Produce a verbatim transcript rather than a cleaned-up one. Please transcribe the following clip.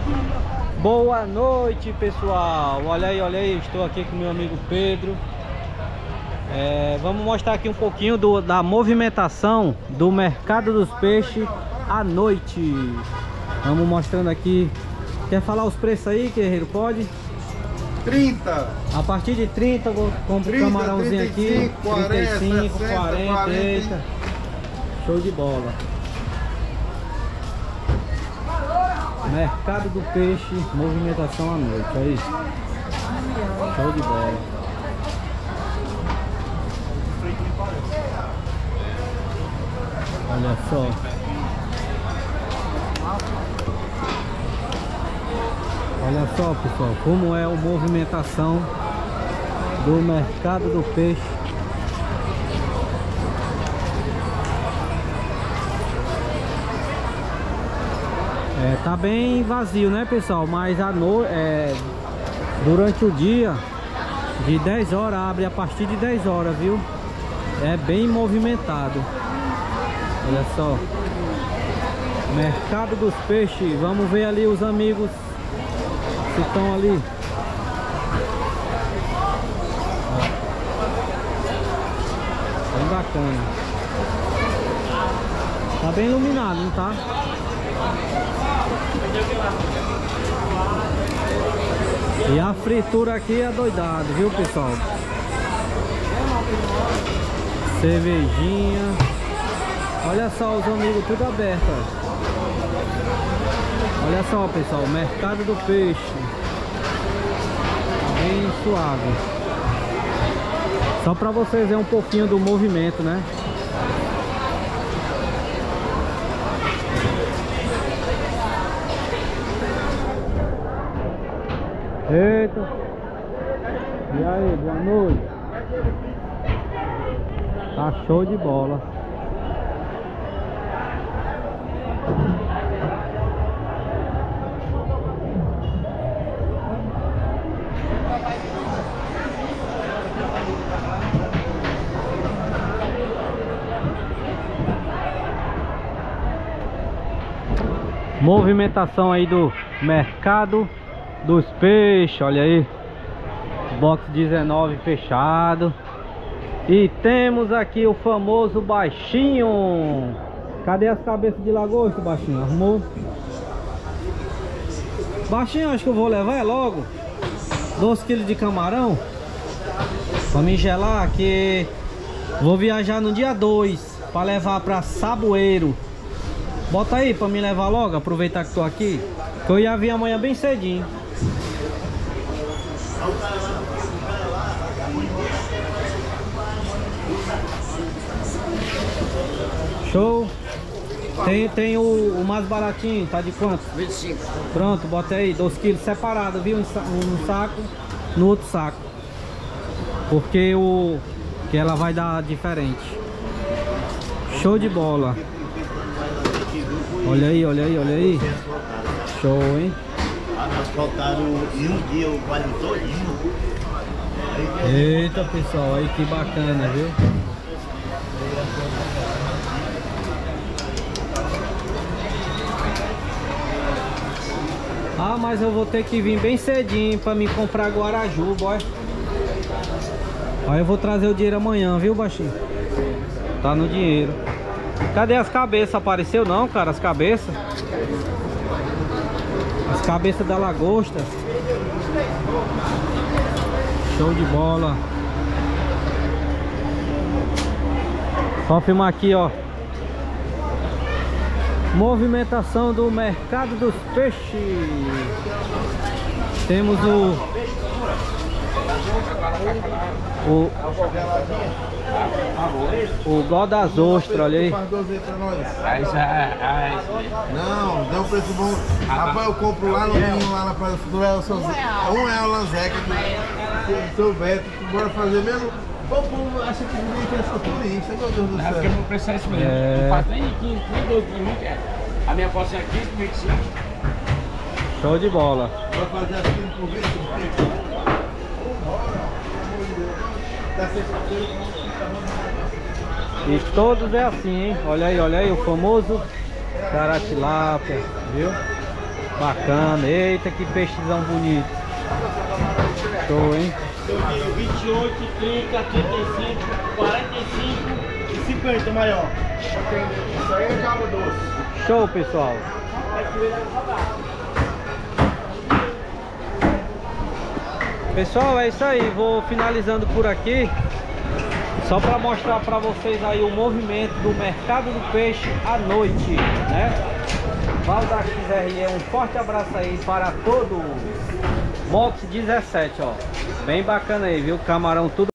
Boa noite, pessoal. Olha aí, olha aí, estou aqui com meu amigo Pedro. É, vamos mostrar aqui um pouquinho do, da movimentação do mercado dos peixes à noite. Vamos mostrando aqui. Quer falar os preços aí, guerreiro? Pode? trinta. A partir de trinta, vou comprar um camarãozinho aqui. trinta e cinco, quarenta, eita. Show de bola. Mercado do peixe, movimentação à noite, é isso. Show de bola. Olha só. Olha só, pessoal, como é a movimentação do mercado do peixe. É, tá bem vazio, né, pessoal? Mas à noite, é, durante o dia, de dez horas, abre a partir de dez horas, viu? É bem movimentado. Olha só. Mercado dos peixes. Vamos ver ali os amigos que estão ali. Ó. Bem bacana. Tá bem iluminado, não tá? E a fritura aqui é doidado, viu, pessoal? Cervejinha. Olha só os amigos, tudo aberto, ó. Olha só, pessoal, mercado do peixe. Bem suave. Só para vocês verem um pouquinho do movimento, né? Eita. E aí, boa noite. Tá show de bola. Movimentação aí do mercado dos peixes, olha aí. Box dezenove fechado. E temos aqui o famoso baixinho. Cadê as cabeças de lagosta, baixinho? Arrumou? Baixinho, acho que eu vou levar logo dois quilos de camarão pra me gelar, que vou viajar no dia dois pra levar pra Saboeiro. Bota aí pra me levar logo, aproveitar que tô aqui, que eu ia vir amanhã bem cedinho. Show. Tem, tem o, o mais baratinho, tá de quanto? vinte e cinco. Pronto, bota aí, dois quilos separado, viu? Um, um saco, no outro saco. Porque o que ela vai dar diferente. Show de bola. Olha aí, olha aí, olha aí. Show, hein? Nós faltaram em um dia o vale todinho. Eita, pessoal, aí que bacana, viu? Ah, mas eu vou ter que vir bem cedinho pra me comprar guaraju, boy. Aí eu vou trazer o dinheiro amanhã, viu, baixinho? Tá no dinheiro. Cadê as cabeças? Apareceu não, cara, as cabeças? As cabeças da lagosta. Show de bola. Só filmar aqui, ó. Movimentação do mercado dos peixes. Temos o O O gol das ostras, olha aí. Não, dá um preço bom. Rapaz, eu compro lá no vinho, lá na Praia do Real sozinho. Um real lanzeca. Seu Beto, bora fazer mesmo. O povo acha que ninguém quer só turista, meu Deus do céu. É porque meu preço é esse mesmo. É. Não faz nem quinze, nem doze, nem quer. A minha posse é quinze, vinte e cinco. Show de bola. Vai fazer assim por vinte. E todos é assim, hein? Olha aí, olha aí, o famoso caratilápia, viu? Bacana. Eita, que peixezão bonito. Show, hein? vinte e oito, trinta, trinta e cinco, quarenta e cinco e cinquenta maior. Isso aí é cabo doce. Show, pessoal. Pessoal, é isso aí. Vou finalizando por aqui. Só para mostrar para vocês aí o movimento do mercado do peixe à noite, né? Valdax R E, um forte abraço aí para todos. Mox dezessete, ó. Bem bacana aí, viu? Camarão tudo